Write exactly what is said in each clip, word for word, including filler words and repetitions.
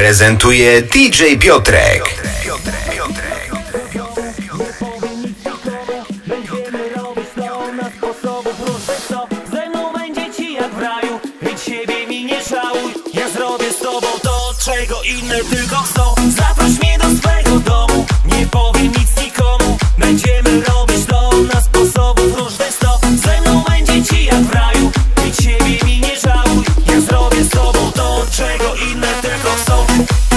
prezentuje D J Piotrek. Ze mną będzie ci jak w raju, więc siebie mi nie żałuj. Ja zrobię z tobą to, czego inne tylko chcą. Zaproś mnie do swego domu, nie powiem nic nikomu. Będziemy robić to na sposobów różne sto. Ze mną będzie ci jak w raju, więc siebie mi nie żałuj. Ja zrobię z tobą to, czego inne tylko chcą.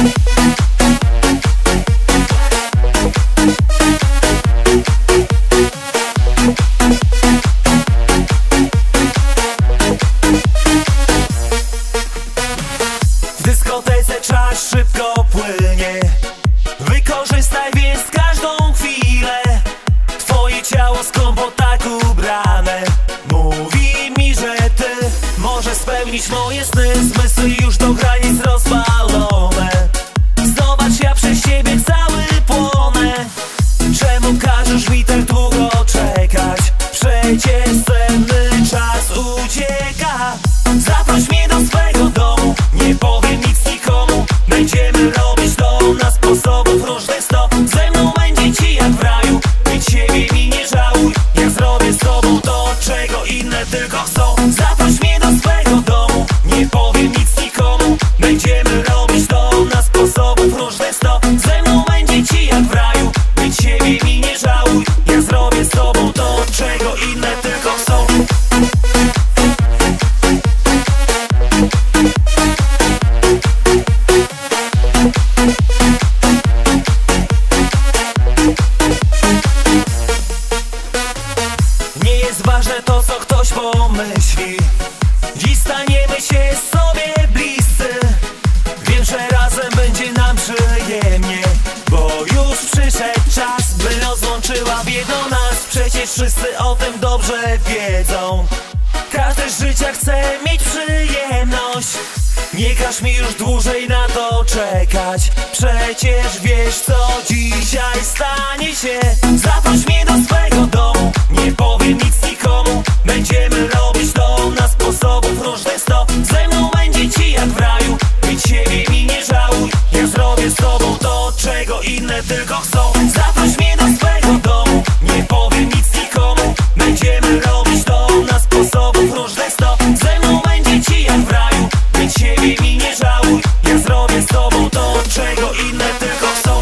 W dyskotece czas szybko płynie. Wykorzystaj więc każdą chwilę. Twoje ciało skąpo tak ubrane mówi mi, że ty możesz spełnić moje sny. Zmysły już do granic rozpalone. Zobacz, ja przez ciebie cały płonę. Czemu każesz mi tak długo czekać? Przecież cenny czas ucieka. Zaproś mnie do swego domu, nie powiem nic nikomu. Będziemy robić to na sposobów różnych sto. Ze mną będzie ci jak w raju, więc siebie mi nie żałuj. Ja zrobię z tobą to, czego inne tylko chcą. Zaproś mnie do swego domu, nie powiem nic nikomu. Będziemy robić to na sposobów różnych sto. Ze mną będzie ci jak w raju, więc siebie mi nie żałuj. Ja zrobię z tobą to, czego inne tylko chcą. Nie jest ważne to, co ktoś pomyśli. Dziś staniemy się sobie bliscy. Wiem, że razem będzie nam przyjemnie, bo już przyszedł czas, by rozłączyła w jedno nas. Przecież wszyscy o tym dobrze wiedzą. Każdy z życia chce mieć przyjemność. Nie każ mi już dłużej na to czekać. Przecież wiesz, co dzisiaj stanie się. Zaproś mnie do swego domu, nie powiem nic nikomu. Będziemy robić to na sposobów różnych sto. Ze mną będzie ci jak w raju, więc siebie mi nie żałuj. Ja zrobię z tobą to, czego inne tylko chcą. Zaproś mnie do swego domu, nie powiem nic nikomu. Będziemy robić to na sposobów różnych sto. Ze mną będzie ci jak w raju, więc siebie mi nie żałuj. Ja zrobię z tobą to, czego inne tylko chcą.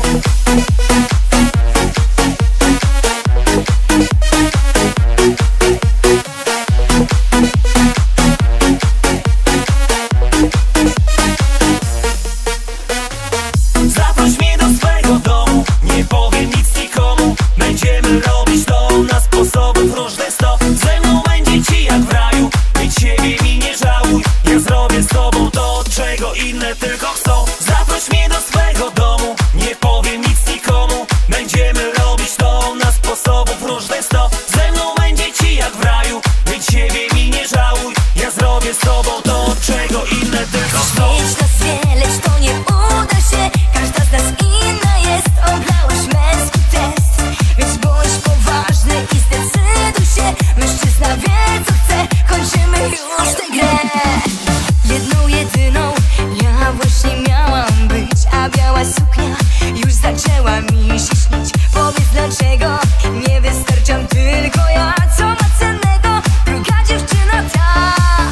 Zaproś mnie do swego domu, nie powiem nic nikomu. Będziemy robić to na sposobów różnych sto. Ze mną będzie ci jak w raju, więc siebie mi nie żałuj. Ja zrobię z tobą to, czego inne tylko chcą. Zaproś mnie do swego domu, nie powiem nic nikomu. Będziemy robić to na sposobów różnych sto. Ze mną będzie ci jak w raju, więc siebie mi nie żałuj. Ja zrobię z tobą to, czego inne tylko chcą. Mieć nas wie, lecz to nie uda się. Każda z nas inna jest. Oblałeś męski test, więc bądź poważny i zdecyduj się. Mężczyzna wie, co chce, kończymy już tę grę. Jedną, jedyną, ja właśnie miałam być. A biała suknia już zaczęła mi się śnić. Powiedz dlaczego nie wystarczam tylko ja. Co ma cennego druga dziewczyna ta?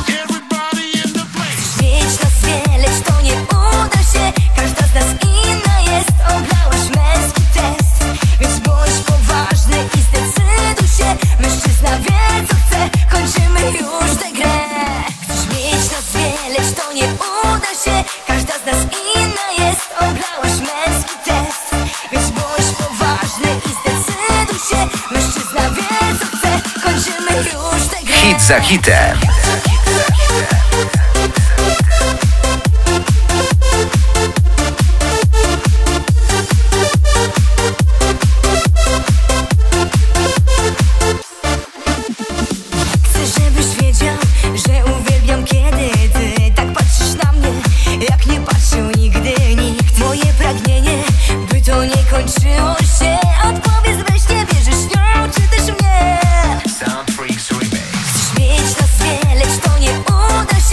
Mieć nas wie, lecz to nie uda się. Każda z nas inna jest. Oblałeś męski test, więc bądź poważny i zdecyduj się. Mężczyzna wie, co chce, kończymy już tę grę. Chcesz mieć nas wie, lecz to nie uda się. Każda z nas inna jest. Oblałeś męski test, więc bądź poważny i zdecyduj się. Mężczyzna wie, co chce, kończymy już tę grę. Hit za hitem. Chcę, żebyś wiedział, że uwielbiam, kiedy ty tak patrzysz na mnie, jak nie patrzył nigdy nikt. Moje pragnienie, by to nie kończyło się. Odpowiedz weź, nie wierzysz nią, czy też mnie. Sound Freaks Remix. Chcesz mieć nas wie, lecz to nie uda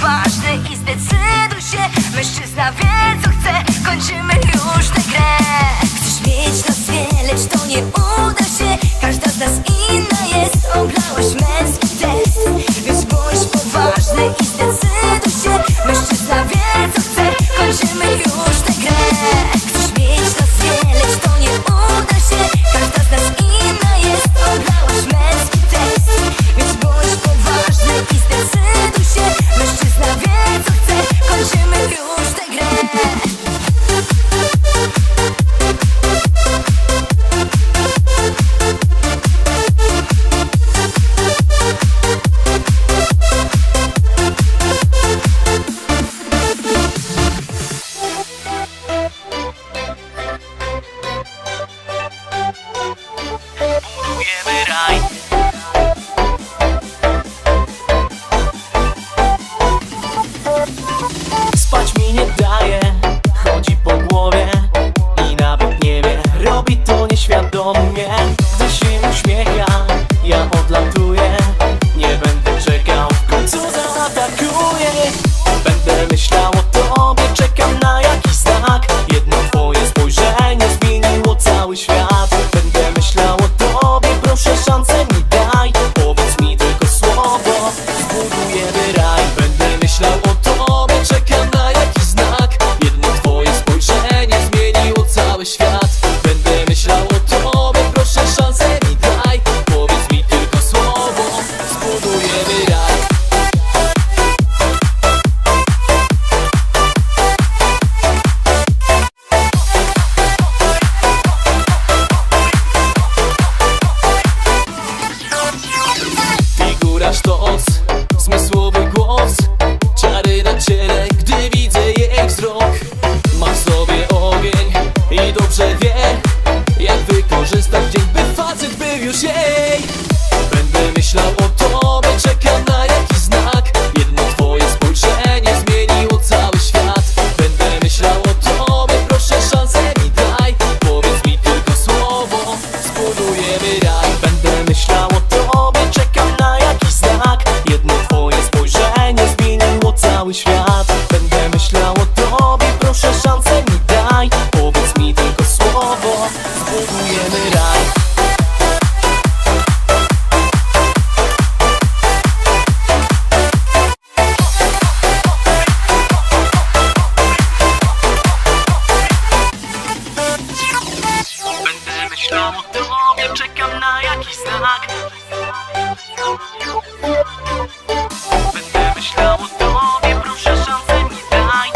poważny i zdecyduj się. Mężczyzna wie co chce, kończymy już tę grę. Chcesz mieć nas wie, lecz to nie uda się. Każda z nas inna jest, oblałeś męski test. Więc bądź poważny i zdecyduj się. Mężczyzna wie co chce, kończymy już tę grę. Chcesz mieć nas wie, lecz to nie uda się. Każda z nas inna jest, oblałeś męski test. Więc bądź poważny i zdecyduj się. Mężczyzna wie co chce, kończymy już tę grę. Gdy się uśmiecha, ja odlatuję. Nie będę czekał, w końcu zaatakuję. Będę myślał o tobie, czekam na jakiś znak. Jedno twoje spojrzenie zmieniło cały świat. Będę myślał o tobie, proszę szansę mi daj. Powiedz mi tylko słowo, zbudujemy raj. Będę myślał o tobie, czekam na jakiś znak. Jedno twoje spojrzenie zmieniło cały świat. Będę myślał o tobie, proszę szansę mi daj. Powiedz mi tylko słowo, zbudujemy raj. Figura sztos, zmysłowy głos, czary na ciele, gdy widzę jej wzrok. Ma w sobie ogień i dobrze wie, jak wykorzystać dzień, by facet był już jej. Będę myślał o tobie, czekam na jakiś znak. Jedno twoje spojrzenie zmieniło cały świat. Będę myślał o tobie, proszę szansę mi daj. Powiedz mi tylko słowo, zbudujemy raj. Będę myślał o tobie, czekam na jakiś znak. Jedno twoje spojrzenie zmieniło cały świat. Będę myślał o tobie, proszę szansę mi daj. Powiedz mi tylko słowo, zbudujemy raj. Będę myślał o tobie, czekam na jakiś znak. Będę myślał o tobie, proszę szansę mi daj.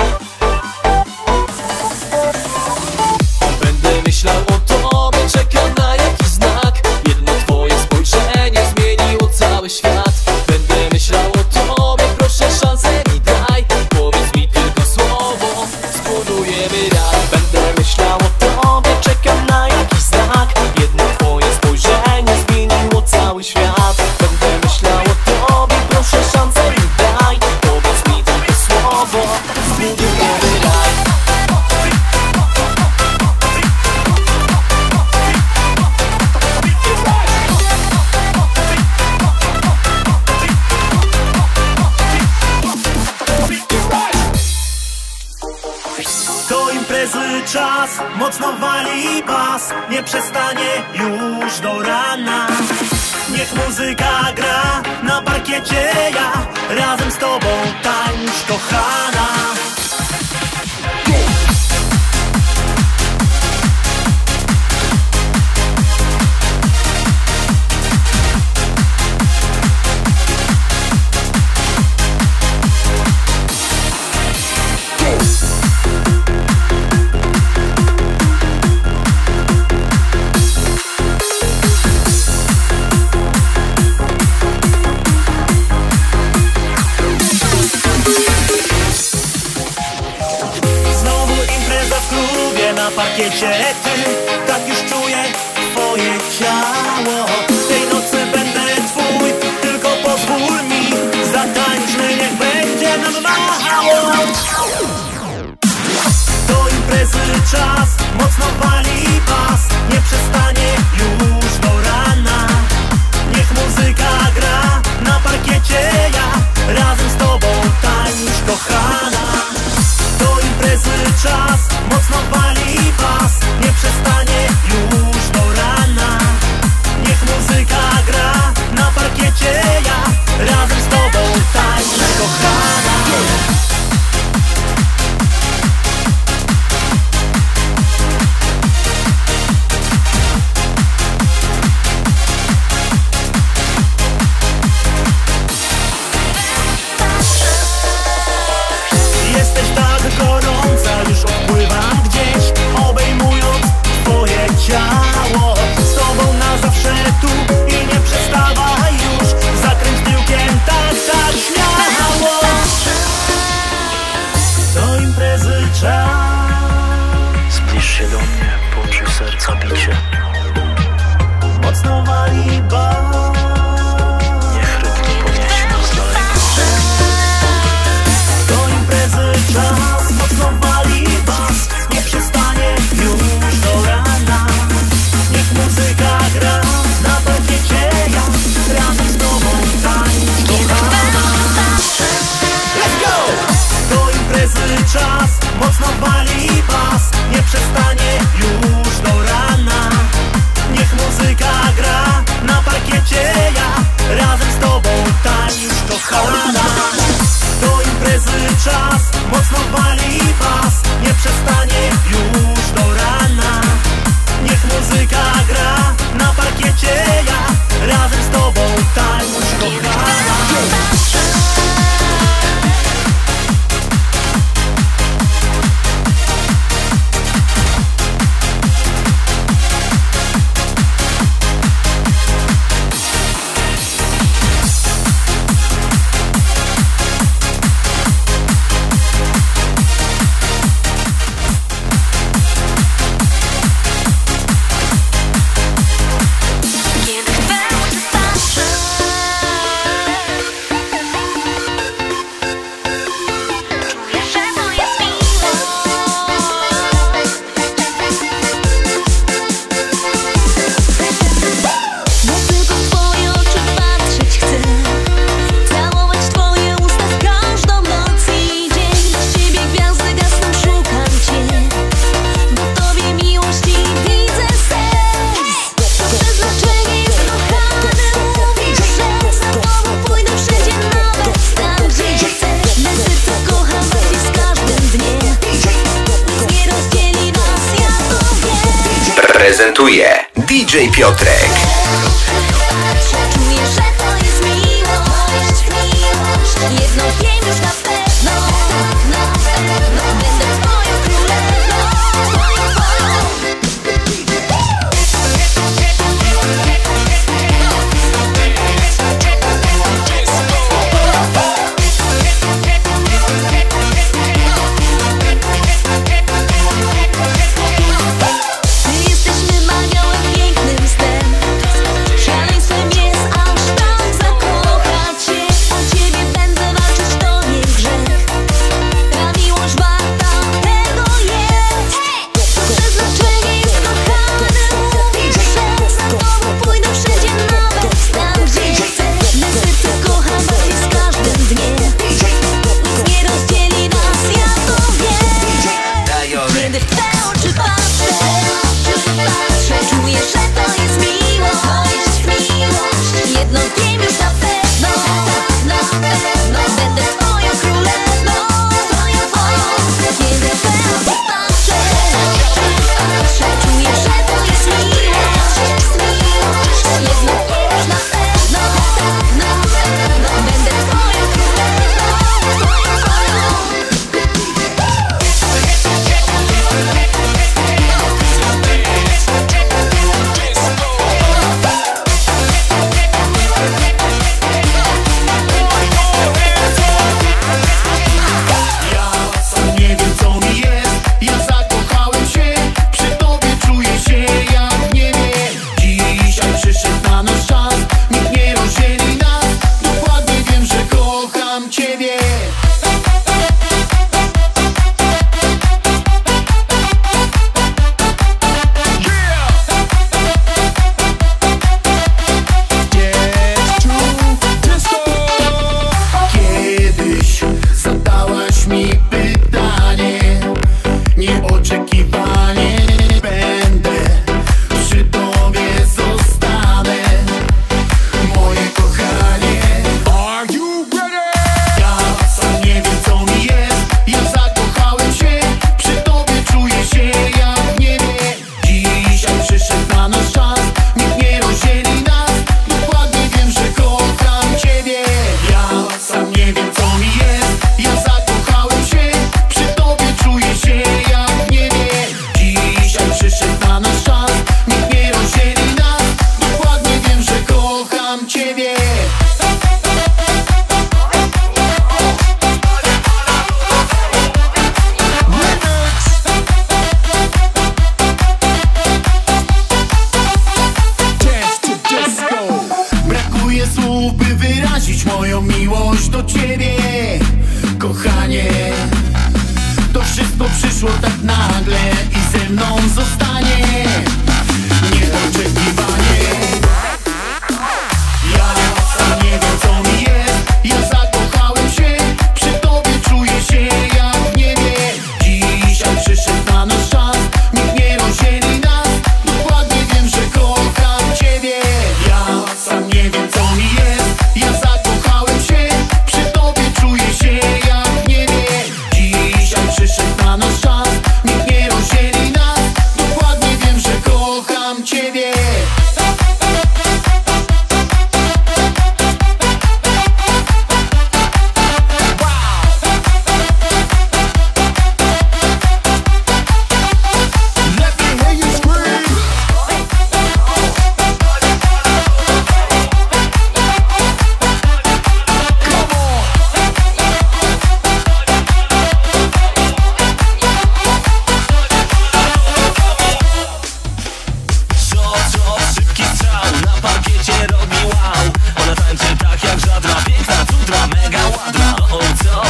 Będę myślał o tobie, czekam na jakiś znak. Jedno twoje spojrzenie zmieniło cały świat. Będę myślał o tobie, proszę szansę mi daj. Powiedz mi tylko słowo, zbudujemy raj. Będę myślał o tobie, czekam na jakiś znak. Jedno twoje spojrzenie zmieniło cały świat. Będę myślał o tobie, proszę szansę mi daj. Powiedz mi tylko słowo, zbudujemy raj. Do imprezy czas, mocno wali bas. Nie przestanie już do rana. Niech muzyka gra na parkiecie, ja razem z tobą tańcz, kochana. Na parkiecie ty, tak już czuję twoje ciało. Tej nocy będę twój, tylko pozwól mi. Zatańczmy, niech będzie nam mało. Do imprezy czas, mocno wali pas. Nie przestanie już do rana. Niech muzyka gra na parkiecie, ja razem z tobą tańczę. mocno wali bas, nie przestanie już do rana. Niech muzyka gra na parkiecie, ja razem z tobą tańcz, kochana. Do imprezy czas, mocno wali bas, nie przestanie już do rana. Niech muzyka gra na parkiecie, ja razem z tobą tańcz, kochana. Prezentuje D J Piotrek. Czuję, że to jest miłość, miłość. Jedno wiem już na pewno, na pewno. Będę twoją królewną, twoją, twoją. Szaleństwem jest aż tak zakochać się. O ciebie będę walczyć, to nie grze.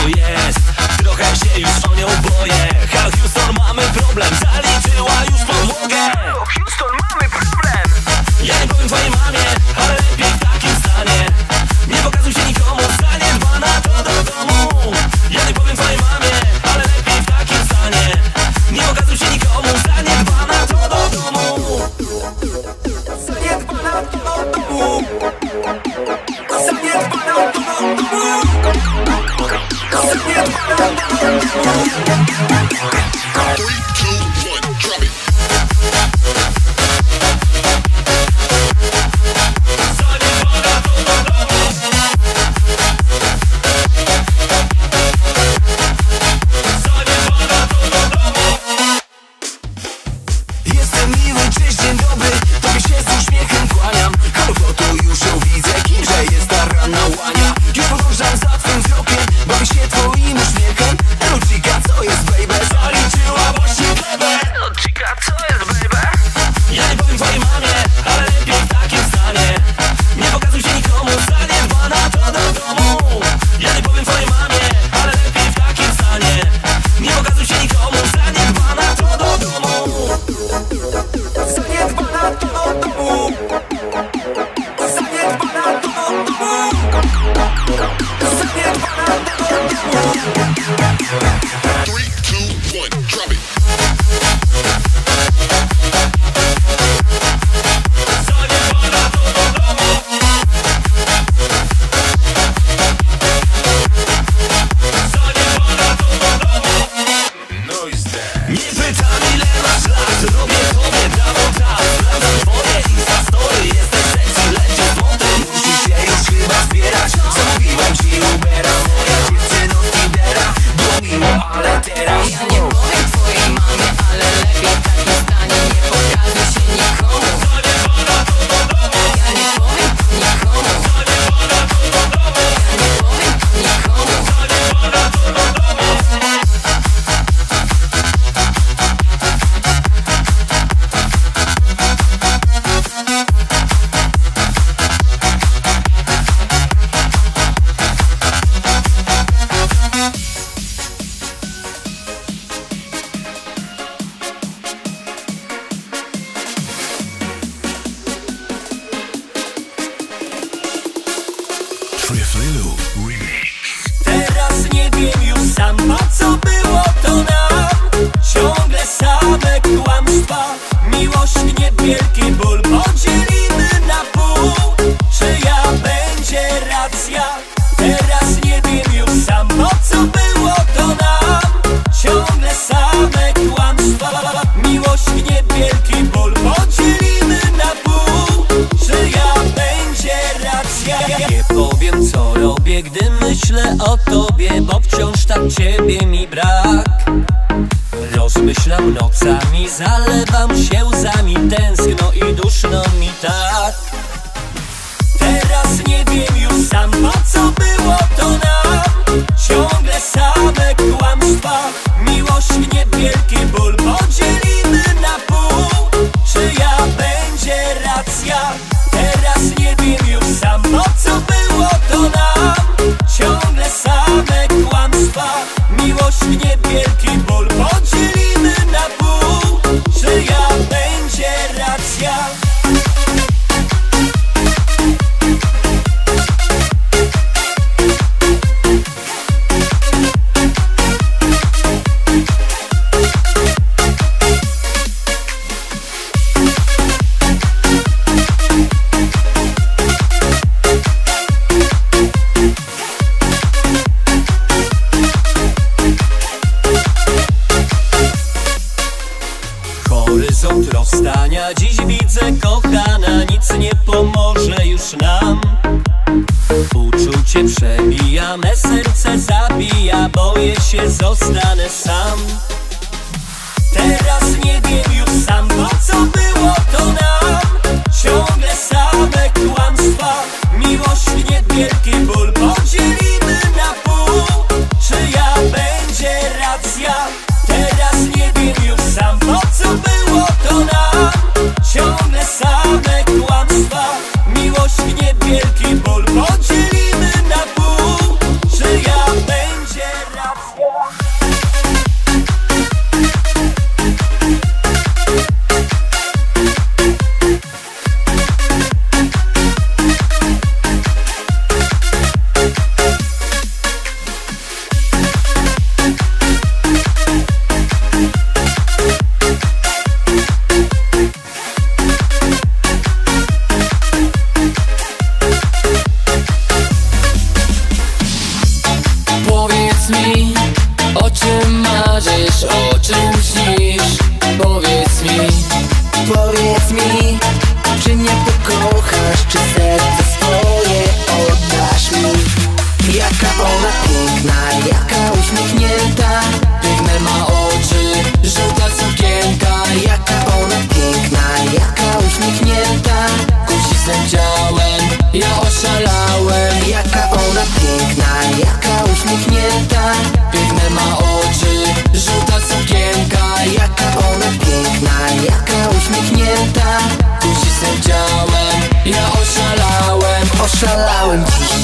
jest. Trochę się już o nią boję. Hal Houston, mamy problem, zaliczyła już podłogę. Houston, mamy problem. Ja nie powiem twojej mamie, ale lepiej w takim stanie nie pokazuj się nikomu, zaniedbana to do domu. Ja nie powiem twojej mamie, ale lepiej w takim stanie nie pokazuj się nikomu, zaniedbana to do domu. Zaniedbana to do domu. Zaniedbana to do domu. Zaniedbana to do domu. Three, two, one, drop it. Jestem miły, cześć, dzień dobry, tobie się z uśmiechem kłaniam. Halo, to już ją widzę, kimże jest ta rana łania. Już podążam za twym wzrokiem, bawię się twoim uśmiechem. Elo chica, co jest baby? Zaliczyła właśnie plebę. Elo chica, co jest baby? Ja nie powiem twojej mamie, ale lepiej w takim stanie nie pokazuj się nikomu, zaniedbana to do domu. Ja nie powiem twojej mamie, ale lepiej w takim stanie nie pokazuj się nikomu, zaniedbana to do domu. Zaniedbana to do domu. Zaniedbana to do domu. Zaniedbana to do domu. Three, two, one, drop it. Zaniedbana to do domu. Zaniedbana to do domu. Nie pytam ile masz lat, robię tobie brawo czas. Sprawdzam twoje instastory, jesteś sexy, lecisz mądry. Musisz się już chyba zbierać, zamówiłem ci Ubera. Moja dziewczyno z Tindera, było miło, ale teraz Ja nie powiem twojej mamie, ale lepiej w takim stanie nie pokazuj się nikomu. zaniedbana to do domu. Ja nie powiem nikomu. Zaniedbana to do domu. Ja nie powiem nikomu. Zaniedbana to do domu. Teraz nie wiem już sam, po co było to nam. Ciągle same kłamstwa, miłość niewielki ból. Podzielimy na pół, czyja będzie racja. Teraz nie wiem już sam, po co było to nam. Ciągle same kłamstwa, miłość niewielki ból. Podzielimy na pół, czyja będzie racja. Nie powiem co robię, gdy myślę o tobie, bo wciąż tak ciebie mi brak. Rozmyślam nocami, zalewam się łzami, tęskno i duszno mi tak. Teraz nie wiem już sam, po co było to nam. Ciągle same kłamstwa, miłość niewielki ból. Podzielimy na pół, czyja będzie racja. Teraz nie wiem już sam, po co było to nam. Ciągle same kłamstwa, miłość niewielki ból. Podzielimy na pół, czyja będzie racja. Horyzont rozstania, dziś widzę kochana, nic nie pomoże już nam. Uczucie przebija, me serce zabija, boję się, zostanę sam. Teraz nie wiem już sam, po co było to nam. Ciągle same kłamstwa, miłość niewielki ból. Podzielimy na pół, czyja będzie racja. Teraz nie wiem już sam, po co było to nam. Ciągle same kłamstwa, miłość niewielki ból. Podzielimy na pół, czyja będzie racja. Powiedz mi, o czym marzysz, o czym śnisz. Powiedz mi, powiedz mi, czy mnie pokochasz, czy serce swoje oddasz mi. Jaka ona piękna, jaka uśmiechnięta, piękne ma oczy, żółta sukienka. jaka ona piękna, jaka uśmiechnięta, Kusi swym ciałem, ja oszalałem. jaka ona piękna, jaka uśmiechnięta, Piękne ma oczy, żółta sukienka. jaka ona piękna, jaka uśmiechnięta, Kusi swym ciałem, ja oszalałem. oszalałem dziś.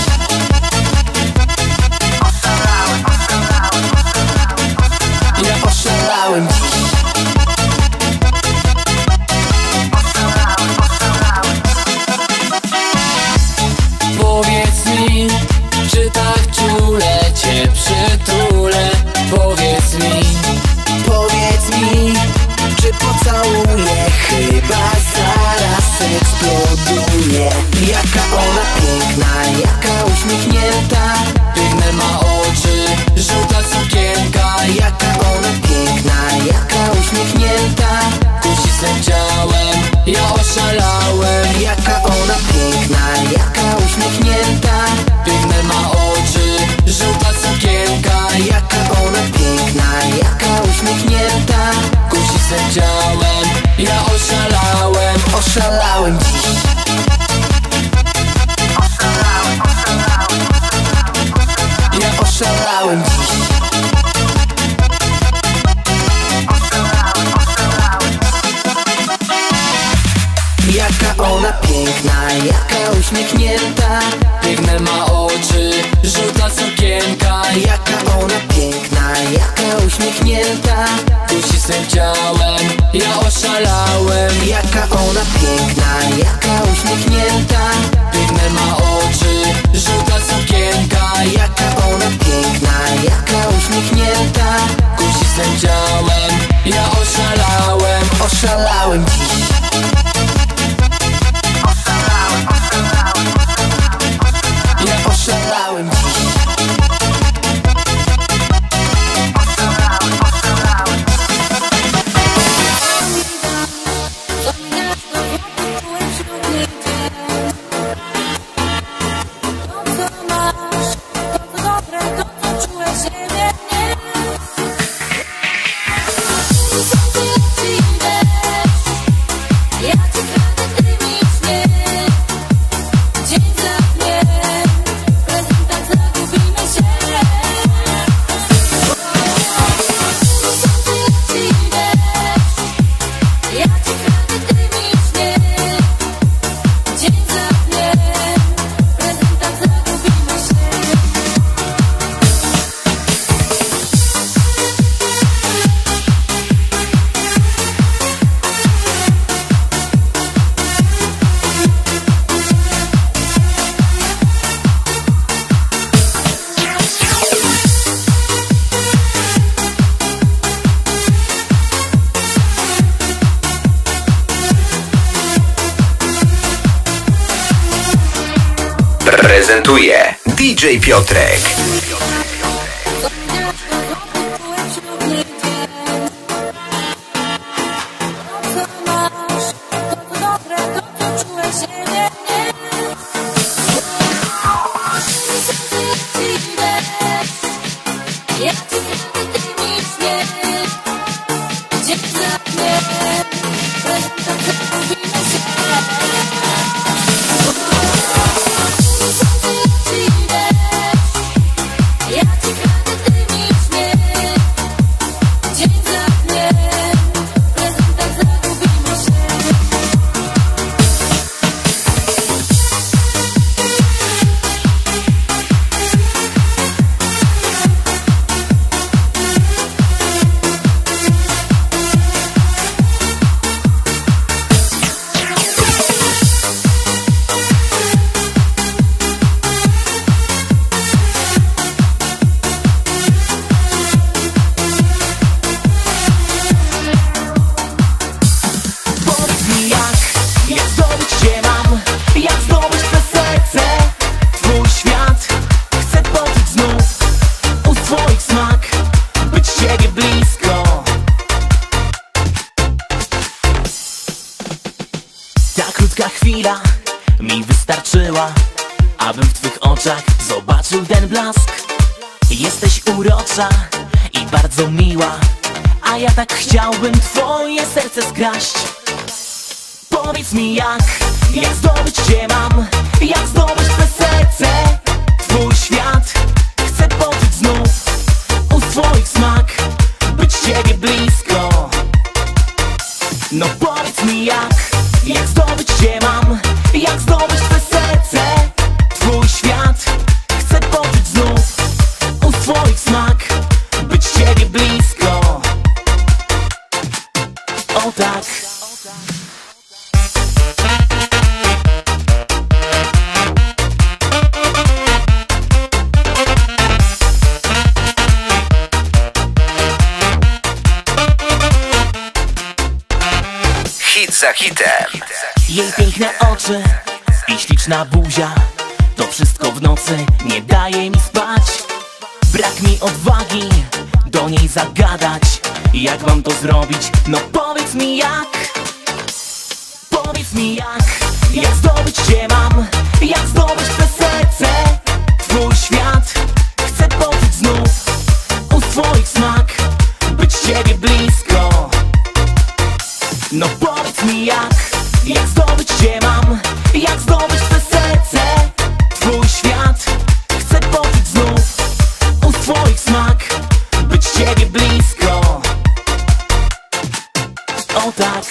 Ja oszalałem dziś. Powiedz mi, czy tak czule cię przytulę. Powiedz mi, Powiedz mi, czy pocałuję, chyba zaraz eksploduje. Jaka ona piękna, jaka uśmiechnięta, piękne ma oczy, żółta sukienka. jaka ona piękna, jaka uśmiechnięta, Kusi swym ciałem, ja oszalałem. jaka ona piękna, jaka uśmiechnięta, Piękne ma oczy, żółta sukienka. jaka ona piękna, jaka uśmiechnięta, Kusi swym ciałem, ja oszalałem. oszalałem dziś. Ja oszalałem dziś. Jaka ona piękna, jaka uśmiechnięta, Piękne ma oczy, żółta sukienka. jaka ona piękna, jaka uśmiechnięta, Kusi swym ciałem, ja oszalałem. jaka ona piękna, jaka uśmiechnięta, Piękne ma oczy, żółta sukienka. jaka ona piękna, jaka uśmiechnięta, Kusi swym ciałem, ja oszalałem. oszalałem dziś. Ja oszalałem dziś. Prezentuje D J Piotrek. chwila mi wystarczyła, abym w twych oczach zobaczył ten blask. Jesteś urocza i bardzo miła, a ja tak chciałbym twoje serce skraść. Powiedz mi jak, jak zdobyć cię mam, jak zdobyć twe serce, twój świat. Chcę poczuć znów ust twoich smak, być ciebie blisko. No powiedz mi jak, jak zdobyć cię mam, jak zdobyć twe serce, twój świat. Chcę poczuć znów ust twoich smak, być ciebie blisko. O tak. Hit za hitem. Jej piękne oczy i śliczna buzia, to wszystko w nocy nie daje mi spać. Brak mi odwagi do niej zagadać. Jak mam to zrobić? No powiedz mi jak. Powiedz mi jak, jak zdobyć cię mam, jak zdobyć twe serce, twój świat. Chcę poczuć znów ust twoich smak, być ciebie blisko. No powiedz mi jak, jak zdobyć cię mam, jak zdobyć twe serce, twój świat. Chcę poczuć znów ust twoich smak, być ciebie blisko. O tak.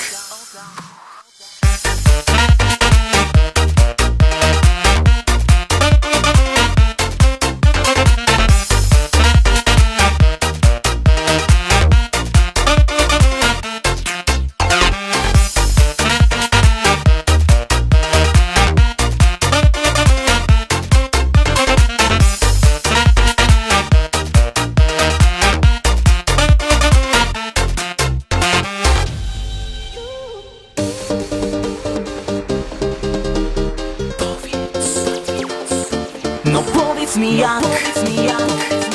No powiedz mi jak, powiedz mi jak,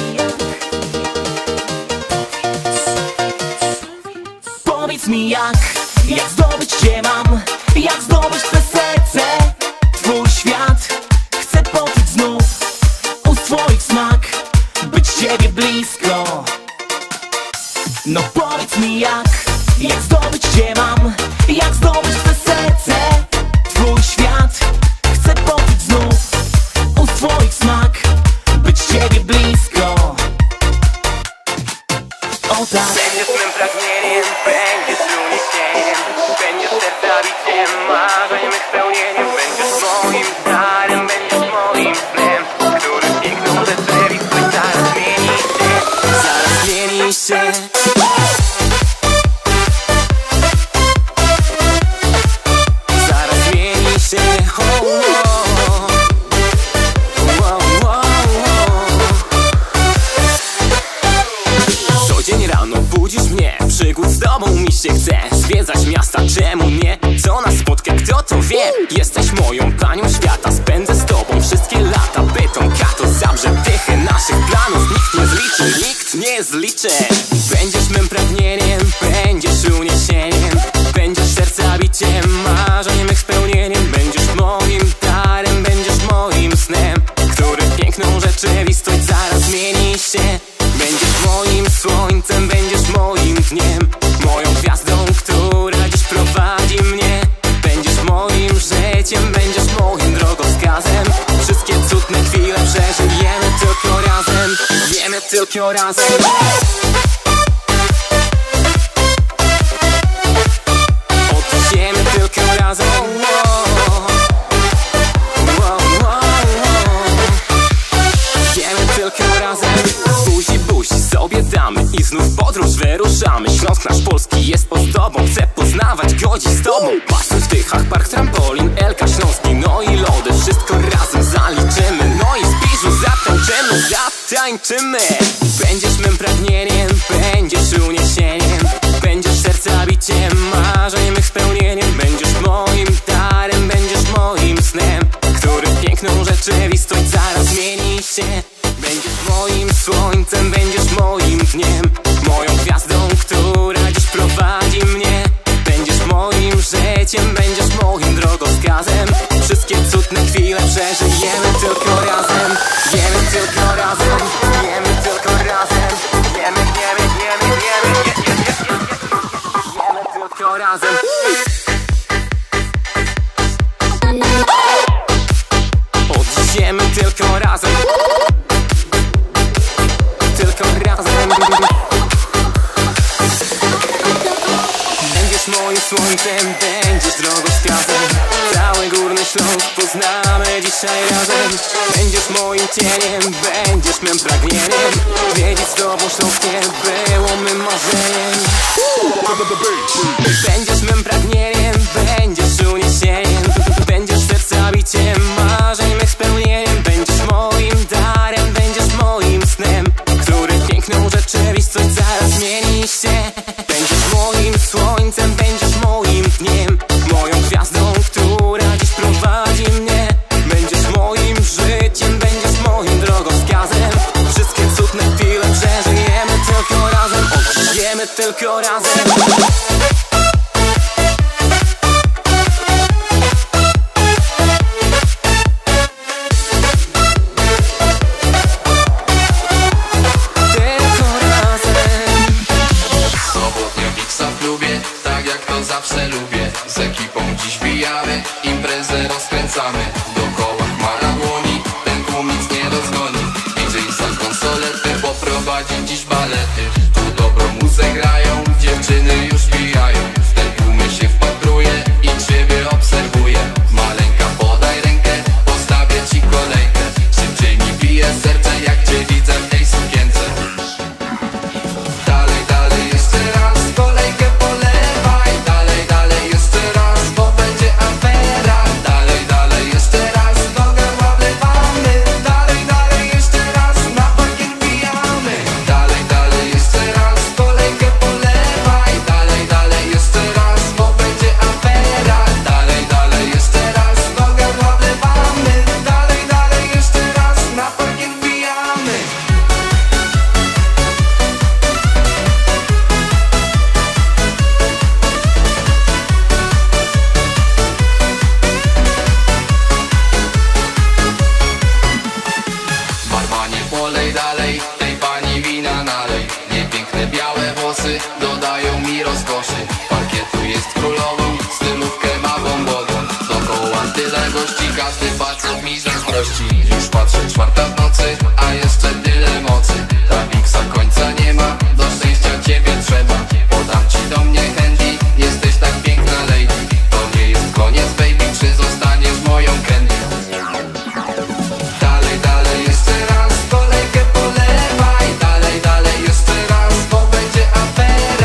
powiedz mi jak, jak zdobyć cię mam, jak zdobyć twe serce, twój świat. Chcę poczuć znów ust twoich smak, być ciebie blisko. No powiedz mi jak, jak zdobyć cię mam, jak zdobyć twe serce, twój świat. Chcę poczuć znów ust twoich smak, być ciebie blisko. O tak. Będziesz mym pragnieniem, będziesz uniesieniem, będziesz serca biciem, marzeniem i spełnieniem. Będziesz moim darem, będziesz moim snem, który piękną rzeczywistość zaraz zmieni się. Zaraz zmieni się. Zaraz zmieni się. Oh, oh. Wow, wow, wow. Codzień rano budzisz mnie, przygód z tobą mi się chce. Zwiedzać miasta, czemu nie? Co nas spotka, kto to wie? Jesteś moją panią świata, spędzę z tobą wszystkie lata. Beton, kato, zabrze dychę naszych planów. Nikt nie zliczy, nikt nie zliczy. Będziesz mym pragnieniem, będziesz uniesieniem, będziesz serca biciem, marzeniem ich spełnieniem. Będziesz moim darem, będziesz moim snem, który piękną rzeczywistość zaraz zmieni się. Będziesz moim słońcem, będziesz moim dniem, moją gwiazdą, która dziś prowadzi mnie. Będziesz moim życiem, będziesz moim drogowskazem. Wszystkie cudne chwile przeżyjemy tylko razem, wiemy tylko razem. Odejdziemy tylko razem. Wow, wow, wow. Wiemy tylko razem. Buzi, buzi sobie damy i znów podróż wyruszamy. Śląsk nasz polski jest ozdobą, chcę poznawać go dziś z tobą. Basen w Tychach, park trampolin, Elka Śląski, no i lody. Wszystko razem zaliczymy, no i z Piżu zatańczymy, zatańczymy. Będziesz mym pragnieniem, będziesz uniesieniem, będziesz serca biciem, marzeniem ich spełnieniem. Będziesz moim darem, będziesz moim snem, który piękną rzeczywistość zaraz zmieni się. Będziesz moim słońcem, będziesz moim dniem, moją gwiazdą, która dziś prowadzi mnie. Będziesz moim życiem, będziesz moim drogowskazem. cudne chwile przeżyjemy tylko razem. Jemy tylko razem, jemy tylko razem. Jemy, jemy, jemy, jemy, jemy, jemy, jemy tylko razem. Oddziemy tylko razem. Tylko razem. Będziesz moim słońcem, będziesz drogowskazem. Cały Górny Śląsk poznamy dzisiaj razem. Będziesz moim cieniem, będziesz mym pragnieniem. Wiedzieć z tobą Śląskie było mym marzeniem. Będziesz mym pragnieniem, będziesz uniesieniem. Będziesz serca biciem, marzeń mych spełnieniem. Będziesz moim darem, będziesz moim snem, który piękną rzeczywistość zaraz zmieni się. Będziesz moim słońcem, będziesz moim dniem, moją gwiazdą, która dziś prowadzi mnie. Będziesz moim życiem, będziesz moim drogowskazem. Wszystkie cudne chwile przeżyjemy tylko razem. Odżyjemy tylko razem. Zawsze lubię, z ekipą dziś bijamy, imprezę rozkręcamy. Dookoła chmara dłoni, ten tłum nic nie rozgoni. D J za konsolety poprowadzi dziś balety. Tu dobrą muzę grają, dziewczyny już bijają. W ten tłumie się wpatruję i ciebie obserwuję. Maleńka, podaj rękę, postawię ci kolejkę. Szybciej mi bije serce, jak cię widzę w tej sukience. Dalej, dalej, jeszcze raz, kolejkę polewaj. Dalej, dalej, jeszcze raz, bo będzie afera. Dalej, dalej, jeszcze raz, nogę wlewamy. Dalej, dalej, jeszcze raz, na parkiet wbijamy. Dalej, dalej, jeszcze raz, kolejkę polewaj. Dalej, dalej, jeszcze raz, bo będzie afera. Dalej, dalej, jeszcze raz, nogę wlewamy. Dalej, dalej, jeszcze raz, na parkiet wbijamy. Barmanie, polej dalej, tej pani wina nalej. Jej piękne białe włosy dodają mi rozkoszy. Parkietu jest królową, stylówkę ma bombową. Dookoła tyle gości, każdy facet mi zazdrości. Już patrzę, czwarta w nocy, a jeszcze tyle mocy. Ta wiksa końca nie ma, do szczęścia ciebie trzeba. Podam ci do mnie handy, jesteś tak piękna lady. To nie jest koniec, baby, czy zostaniesz moją candy? Dalej, dalej, jeszcze raz, kolejkę polewaj. Dalej, dalej, jeszcze raz, bo będzie afera.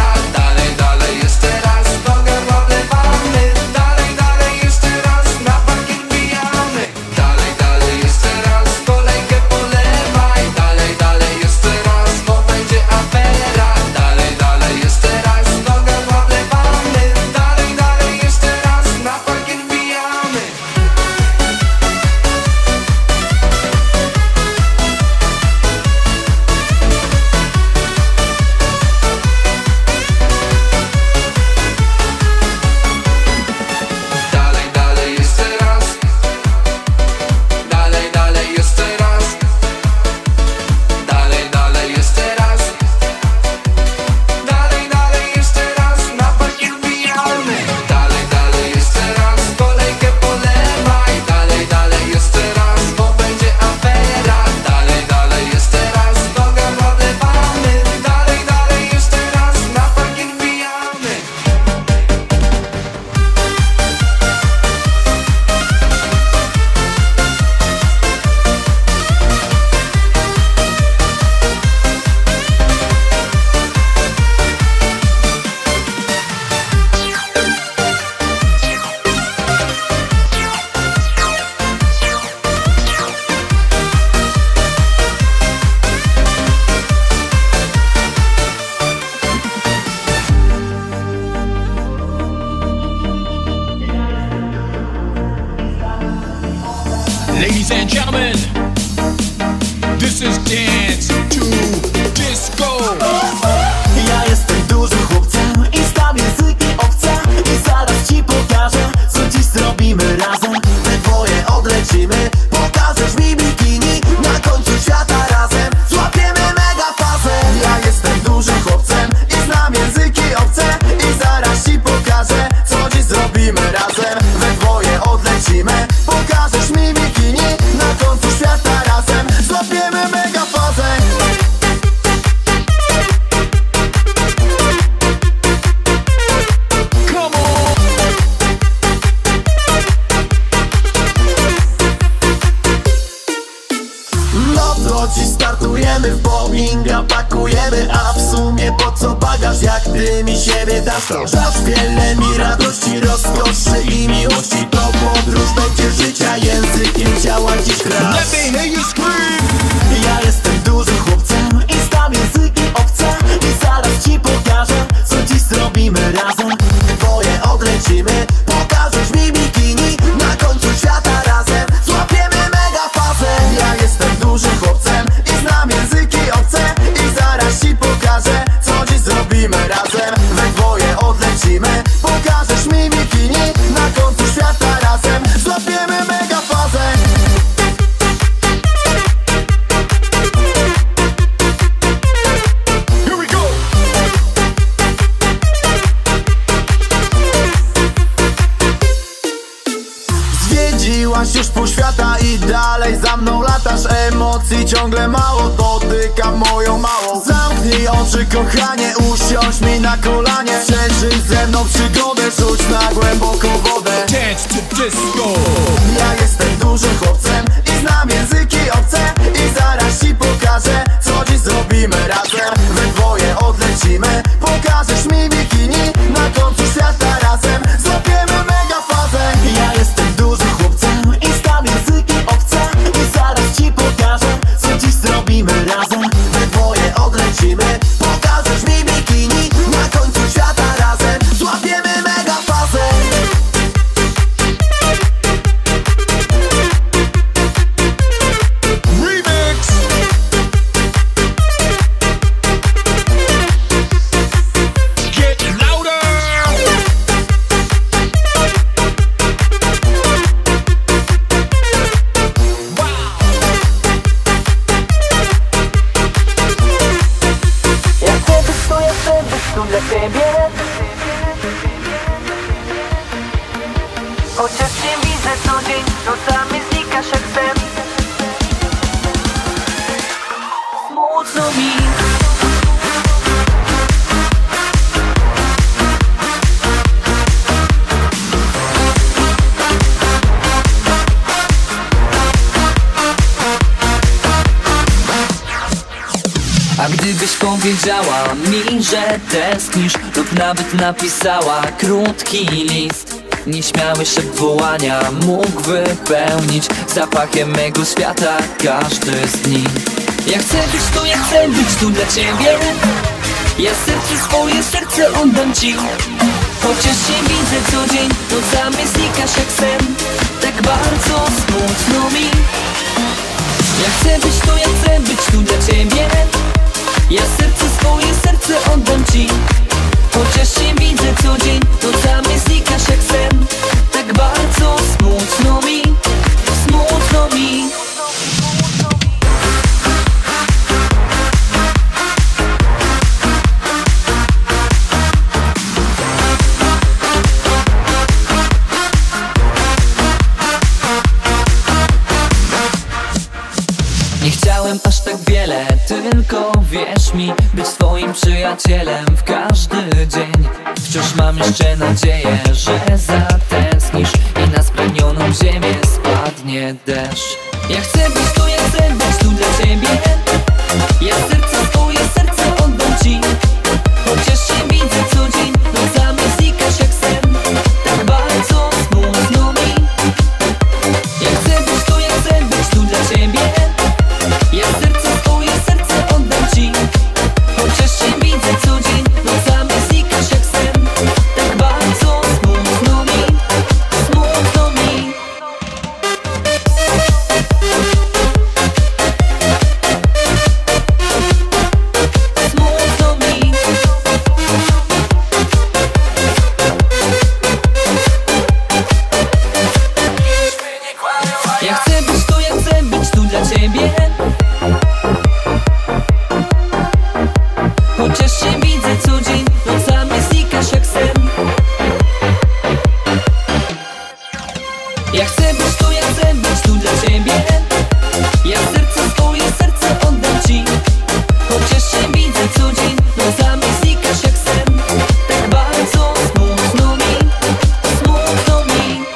napakujemy. A w sumie po co bagaż, jak ty mi siebie dasz? To dasz wiele mi radości, rozkoszy i miłości. To podróż będzie życia, językiem ciała dziś krasz. Ja jestem dużym chłopcem i znam języki obce. I zaraz ci pokażę, co dziś zrobimy razem. Dwoje odlecimy, pokażesz mi bikini. Na końcu świata razem złapiemy mega fazę. Ja jestem dużym chłopcem i znam języki obce. I zaraz ci pokażę, co dziś zrobimy razem. We dwoje odlecimy, pokażesz mi bikini. Na końcu świata razem złapiemy mega fazę. Zwiedziłaś już pół świata i dalej za mną latasz. Emocji ciągle mało, dotykam moją małą. Zamknij oczy kochanie, usiądź mi na kolanie. Przeżyj ze mną przygodę, rzuć na głęboką wodę. Ja jestem dużym chłopcem i znam języki obce. I zaraz ci pokażę, co dziś zrobimy razem. We dwoje odlecimy, pokażesz mi bikini. Na końcu świata razem złapiemy mega fazę. Ja jestem dużym chłopcem i znam języki obce. I zaraz ci pokażę, co dziś zrobimy razem. We dwoje odlecimy, pokażesz mi bikini. Na końcu świata razem złapiemy mega fazę. Chociaż cię widzę co dzień, nocami znikasz jak sen. Smutno mi. A gdybyś powiedziała mi, że tęsknisz, lub nawet napisała krótki list, nieśmiały szept wołania mógł wypełnić zapachem mego świata każdy z dni. Ja chcę być tu, ja chcę być tu dla ciebie. Ja serce swoje, serce oddam ci. Chociaż się widzę co dzień, nocami znikasz jak sen. Tak bardzo smutno mi. Ja chcę być tu, ja chcę być tu dla ciebie. Ja serce swoje, serce oddam ci. Chociaż się widzę co dzień, nocami znikasz jak sen. Tak bardzo smutno mi, smutno mi. Nie chciałem aż tak wiele, tylko wierz mi, być twoim przyjacielem w każdy dzień. Wciąż mam jeszcze nadzieję, że zatęsknisz i na spragnioną ziemię spadnie deszcz. Ja chcę być tu, ja chcę być tu dla ciebie. Ja serce swoje, serce oddam ci. Chociaż się widzę co dzień, nocami znikasz jak sen. Tak bardzo smutno mi. Ja chcę być tu, ja chcę być tu dla ciebie. Ja serce swoje, serce oddam ci. Chociaż się widzę co dzień, nocami znikasz jak sen. Tak bardzo smutno mi, smutno mi. Smutno mi. Ja chcę być tu, ja chcę być tu dla ciebie. Chociaż się widzę co dzień, nocami znikasz jak sen. Ja chcę być tu, ja chcę być tu dla ciebie. Ja serce swoje, serce oddam ci. Chociaż się widzę co dzień, nocami znikasz jak sen. Tak bardzo smutno mi, smutno mi.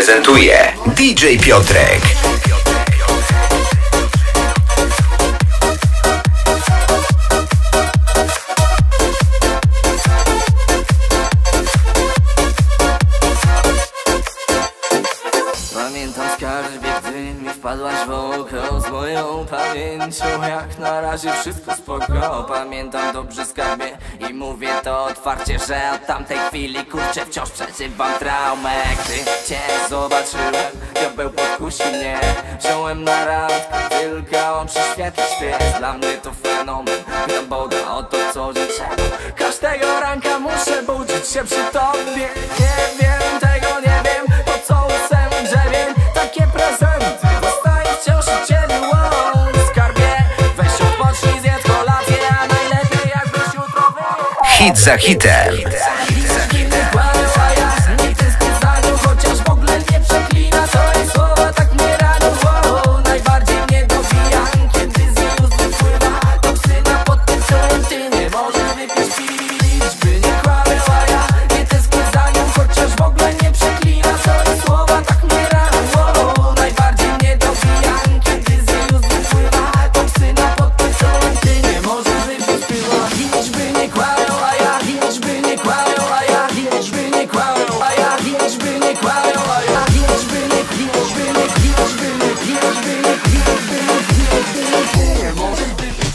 prezentuje D J Piotrek. Pamiętam skarbie, gdy mi wpadłaś w oko. Z moją pamięcią jak na razie wszystko spoko. Pamiętam dobrze skarbie i mówię to otwarcie, że od tamtej chwili kurczę wciąż przeżywam traumę. Gdy cię zobaczyłem, diabeł podkusił mnie. Wziąłem na randkę, tylko on przyświetlić świat. Dla mnie to fenomen, pytam Boga o to co życzę. Każdego ranka muszę budzić się przy tobie. Nie wiem, tego nie wiem, po co łysem drzewiem. Takie prezenty dostaję wciąż u ciebie. Wow, skarbie, weź odpocznij, zjedz kolację, a najlepiej jakbyś jutro wyjechał. Hit za hitem. Nie tęsknię za nią, chociaż w ogóle nie przeklina. To jej słowa tak mnie ranią. Wow, najbardziej mnie dobija, kiedy z niej już wypływa toksyna pod tytułem ty nie możesz wypić pić. By nie kłamią, a ja nie tęsknię za nią, chociaż w ogóle nie przeklina. To jej słowa tak mnie ranią. Wow, najbardziej mnie dobija, kiedy z niej już wypływa toksyna pod tytułem ty nie możesz wypić piwa. Liczby nie kłamią, a ja liczby nie kłamią, a ja liczby nie kłamią, a ja liczby nie kłamią, a ja liczby nie liczby nie liczby nie liczby nie liczby nie nie możesz wypić.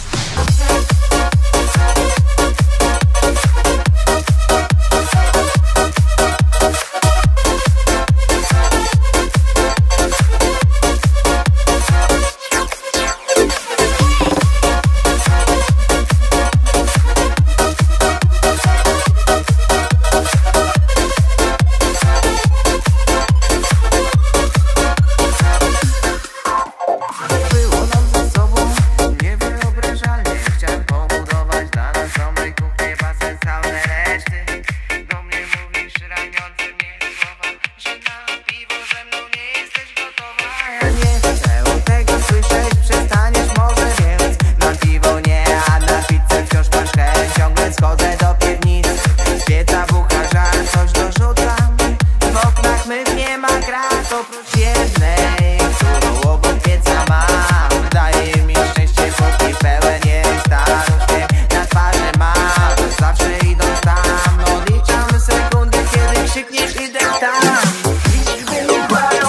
Było nam ze sobą niewyobrażalnie. Chciałem pobudować dla nas domek, kuchnię, basen, saunę, reszty. Do mnie mówisz raniące mnie słowa, że na piwo ze mną nie jesteś gotowa. Ja nie chcę tego słyszeć, przestaniesz może, więc na piwo nie, a na pizzę wciąż masz chęć. Ciągle schodzę do piwnicy, z pieca bucha żar, coś dorzucam. W oknach myw nie ma grat, oprócz jednej, którą obok pieca mam. Daje mi szczęście, póki pełen jest starość. Na twarzy mam, zawsze idąc tam. Odliczam sekundy, kiedy krzykniesz idę tam. Liczby nie kłamią.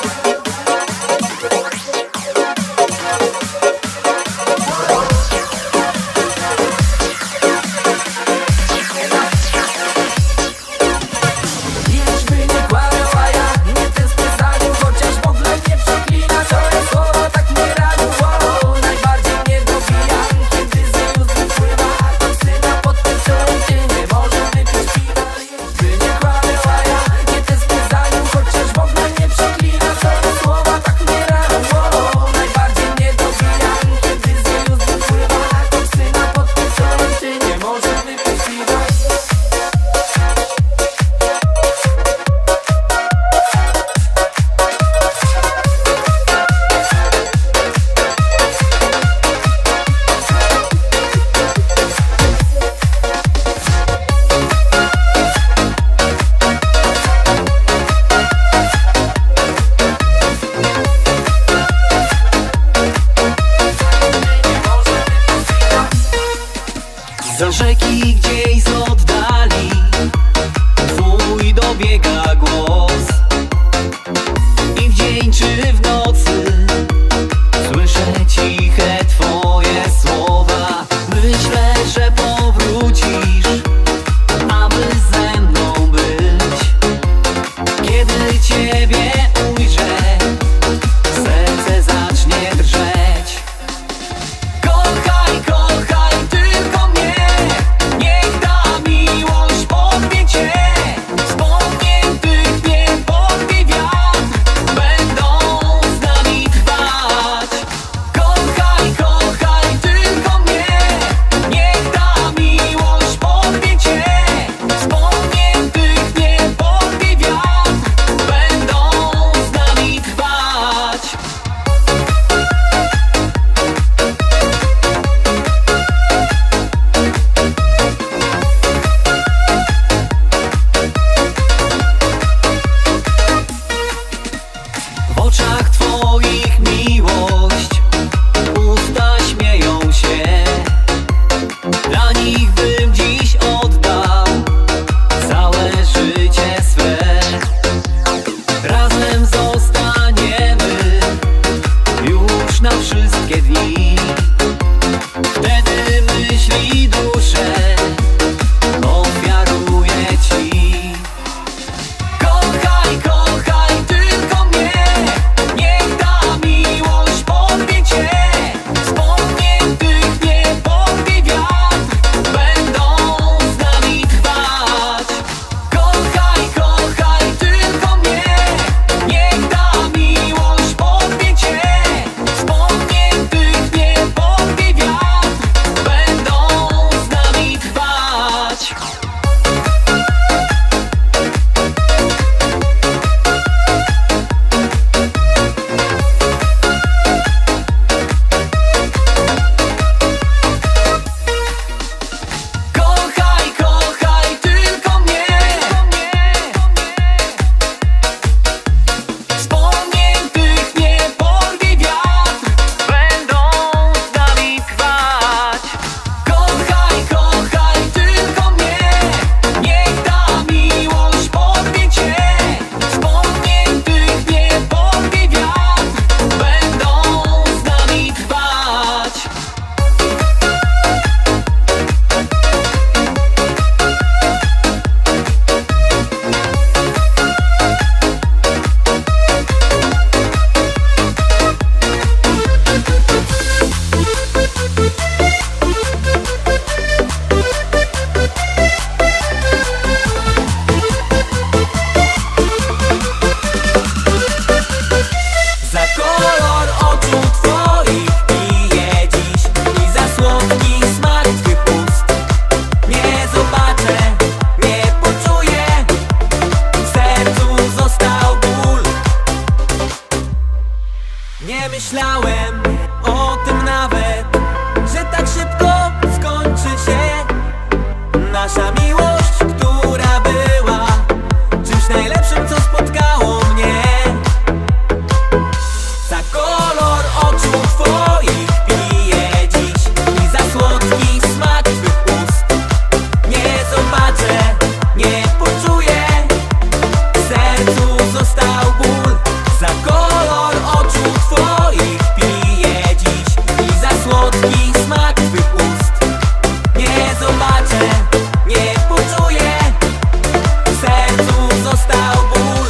Liczby nie kłamią, a ja nie tęsknię za nią, chociaż w ogóle nie przeklina. To jej słowa tak mnie ranią. Wow, najbardziej mnie dobija, kiedy z niej już wypływa toksyna pod tytułem ty nie możesz wypić piwa. Liczby nie kłamią, a ja nie tęsknię za nią, chociaż w ogóle nie przeklina. To jej słowa tak mnie ranią. Wow, najbardziej mnie dobija, kiedy z niej już wypływa toksyna pod tytułem ty nie możesz wypić piwa. Za rzeki gdzieś z oddali twój dobiega głos. I w dzień czy w nocy słyszę ciche twoje słowa. Myślę, że powrócisz, aby ze mną być. Kiedy ciebie ujrzę, serce zacznie drżeć. Kochaj, kochaj tylko mnie, niech ta miłość podbie cię. Wspomnień tych nie podbie wiatr, będą oczach twoich miłość, usta śmieją się. Dla nich bym dziś oddał całe życie swe. Razem zostaniemy już na wszystkie dni. Wtedy myśli duszę ofiaruję ci. Kochaj, kochaj tylko mnie, niech ta miłość porwie cię. Wspomniętych nie porwie wiatr, będą z nami trwać. Kochaj, kochaj tylko mnie, niech ta miłość porwie cię. Wspomniętych nie porwie wiatr, będą z nami trwać. Kochaj, kochaj tylko mnie, wspomniętych nie porwie wiatr, będą z nami trwać. Kochaj, kochaj tylko mnie, niech ta miłość porwie cię. Wspomniętych nie porwie wiatr, będą z nami trwać. Za kolor oczu twoich piję dziś i za słodki smak twych ust. Nie zobaczę, nie poczuję, w sercu został ból. Nie myślałem o tym nawet, że tak szybko skończy się nasza miłość, która była czymś najlepszym, co spotkało mnie. Za kolor oczu twoich piję dziś i za słodki smak twych ust. Nie zobaczę, nie poczuję, w sercu został ból. Za kolor oczu twoich piję dziś i za słodki smak twych ust. Nie zobaczę, nie poczuję, w sercu został ból.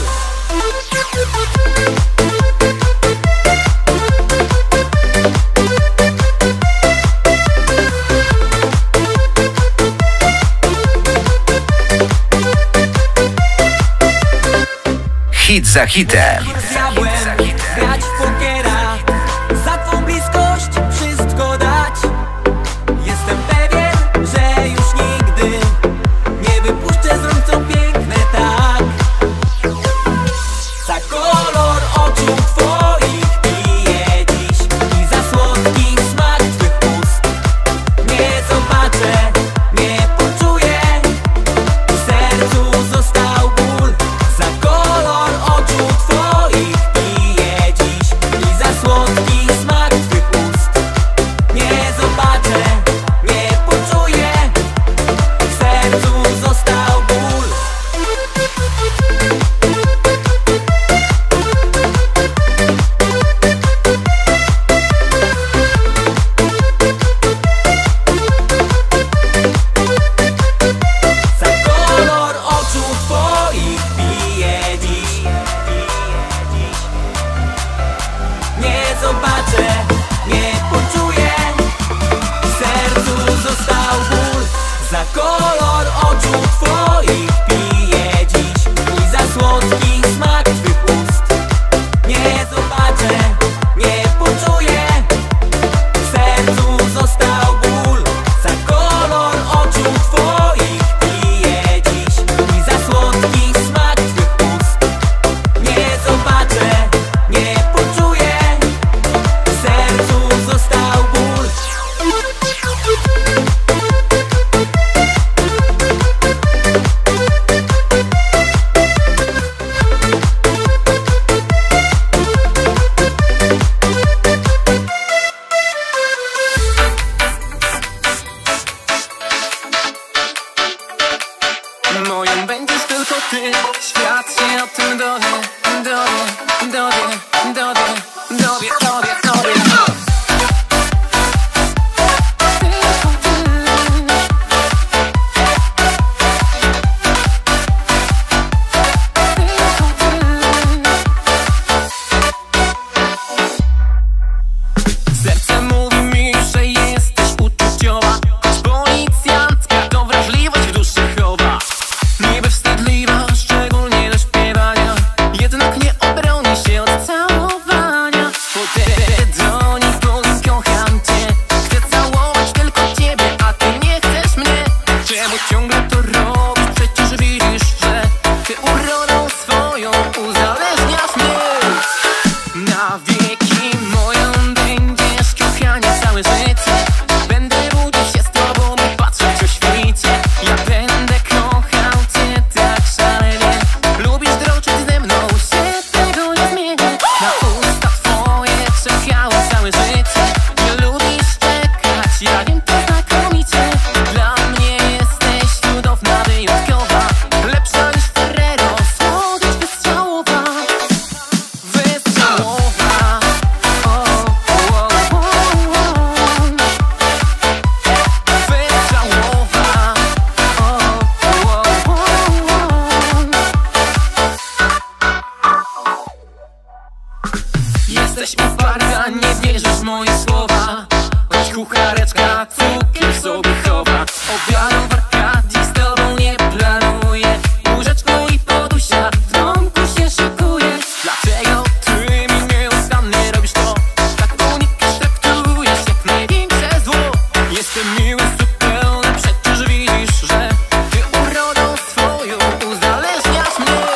Hit za hitem. Diabłem grać w pokera, za twą bliskość wszystko dać. Jestem pewien, że już nigdy nie wypuszczę z rąk, co piękne tak. Za kolor oczu twoich piję dziś i za słodki smak twych ust. Nie zobaczę, nie poczuję, w sercu został ból. Za kolor oczu twoich piję dziś i za słodki smak twych ust. Nie zobaczę, nie poczuję, w sercu został ból. Za kolor oczu twoich piję dziś. Nie zobaczę, nie poczuję, w sercu został ból. Za kolor oczu twoich piję dziś i za słodki smak twych ust. Nie zobaczę, nie poczuję, w sercu został ból. Za kolor oczu twoich piję dziś i za słodki smak twych ust. Nie zobaczę, nie poczuję, w sercu tobie, tobie, tobie, tobie. Jesteś uparta, nie wierzysz w moje słowa. Choć kuchareczka cukier sobie chowa. Obiadu w Arkadii z tobą nie planuję. Łóżeczko i podusia w domku się szykuje. Dlaczego ty mi nieustannie robisz to? Tak unikasz, traktujesz jak największe zło. Jestem miły, zupełnie, przecież widzisz, że ty urodą swoją uzależniasz mnie.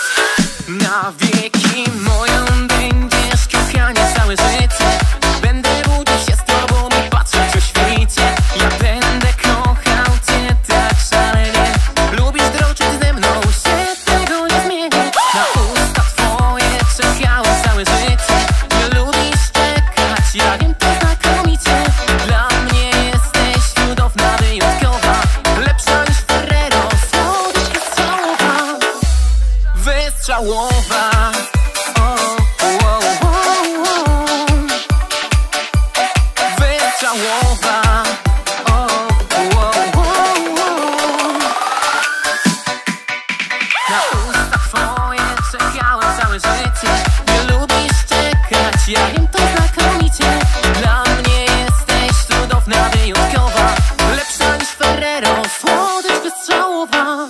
Na wieki moją będziesz kochanie całe życie. Będę budził się z tobą i patrzeć o świcie. Ja będę kochał cię tak szalenie. Lubisz droczyć ze mną, się tego nie zmienię. Na usta twoje czekałem całe życie. Nie lubisz czekać, ja wiem to znakomicie. Dla mnie jesteś cudowna, wyjątkowa. Lepsza niż Ferrero, słodycz wystrzałowa. Wystrzałowa. Wystrzałowa. Na usta twoje czekałem całe życie. Nie lubisz czekać, ja wiem to znakomicie. Dla mnie jesteś cudowna, wyjątkowa. Lepsza niż Ferrero, słodycz wystrzałowa.